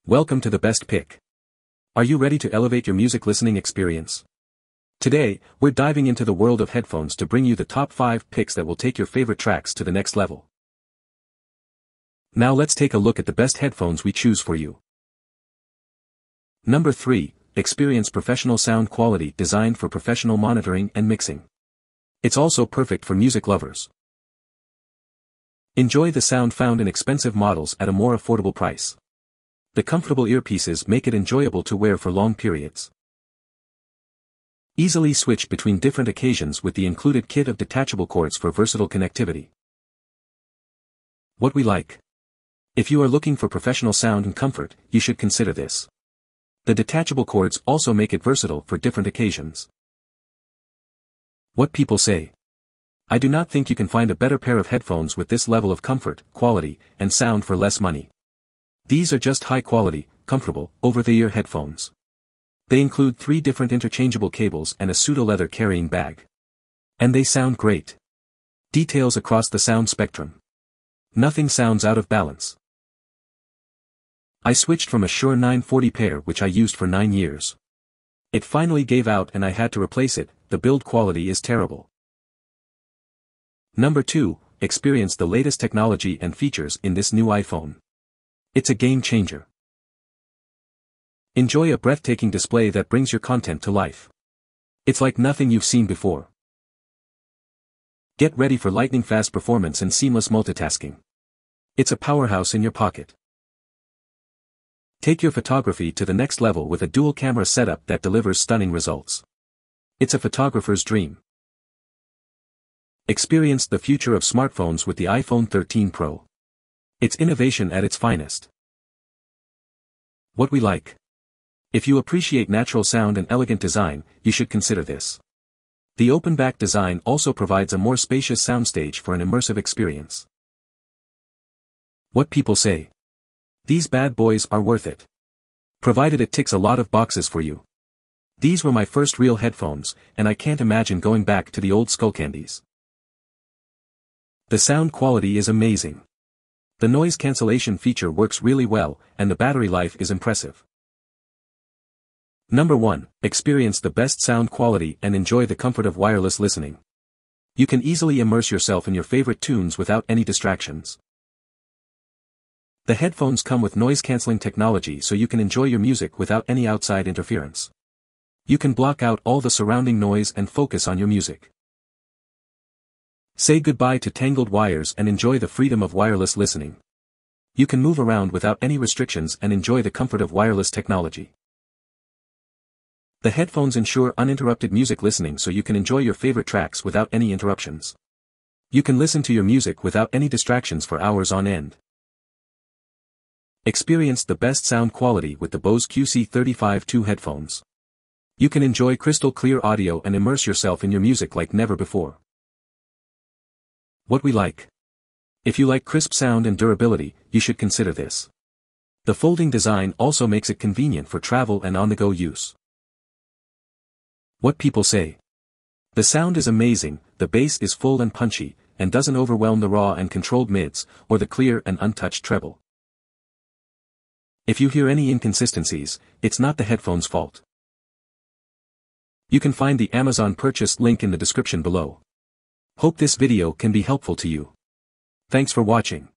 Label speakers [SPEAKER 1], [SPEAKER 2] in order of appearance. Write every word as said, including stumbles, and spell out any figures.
[SPEAKER 1] Welcome to the best pick. Are you ready to elevate your music listening experience? Today, we're diving into the world of headphones to bring you the top five picks that will take your favorite tracks to the next level. Now let's take a look at the best headphones we choose for you. Number three. Experience professional sound quality designed for professional monitoring and mixing. It's also perfect for music lovers. Enjoy the sound found in expensive models at a more affordable price. The comfortable earpieces make it enjoyable to wear for long periods. Easily switch between different occasions with the included kit of detachable cords for versatile connectivity. What we like. If you are looking for professional sound and comfort, you should consider this. The detachable cords also make it versatile for different occasions. What people say. I do not think you can find a better pair of headphones with this level of comfort, quality, and sound for less money. These are just high-quality, comfortable, over-the-ear headphones. They include three different interchangeable cables and a pseudo-leather carrying bag. And they sound great. Details across the sound spectrum. Nothing sounds out of balance. I switched from a Shure nine forty pair which I used for nine years. It finally gave out and I had to replace it. The build quality is terrible. Number two. Experience the latest technology and features in this new iPhone. It's a game changer. Enjoy a breathtaking display that brings your content to life. It's like nothing you've seen before. Get ready for lightning-fast performance and seamless multitasking. It's a powerhouse in your pocket. Take your photography to the next level with a dual-camera setup that delivers stunning results. It's a photographer's dream. Experience the future of smartphones with the iPhone thirteen Pro. It's innovation at its finest. What we like. If you appreciate natural sound and elegant design, you should consider this. The open-back design also provides a more spacious soundstage for an immersive experience. What people say. These bad boys are worth it. Provided it ticks a lot of boxes for you. These were my first real headphones, and I can't imagine going back to the old Skullcandies. The sound quality is amazing. The noise cancellation feature works really well, and the battery life is impressive. Number one. Experience the best sound quality and enjoy the comfort of wireless listening. You can easily immerse yourself in your favorite tunes without any distractions. The headphones come with noise-canceling technology so you can enjoy your music without any outside interference. You can block out all the surrounding noise and focus on your music. Say goodbye to tangled wires and enjoy the freedom of wireless listening. You can move around without any restrictions and enjoy the comfort of wireless technology. The headphones ensure uninterrupted music listening so you can enjoy your favorite tracks without any interruptions. You can listen to your music without any distractions for hours on end. Experience the best sound quality with the Bose Q C thirty-five two headphones. You can enjoy crystal clear audio and immerse yourself in your music like never before. What we like. If you like crisp sound and durability, you should consider this. The folding design also makes it convenient for travel and on-the-go use. What people say. The sound is amazing, the bass is full and punchy, and doesn't overwhelm the raw and controlled mids, or the clear and untouched treble. If you hear any inconsistencies, it's not the headphones' fault. You can find the Amazon purchase link in the description below. Hope this video can be helpful to you. Thanks for watching.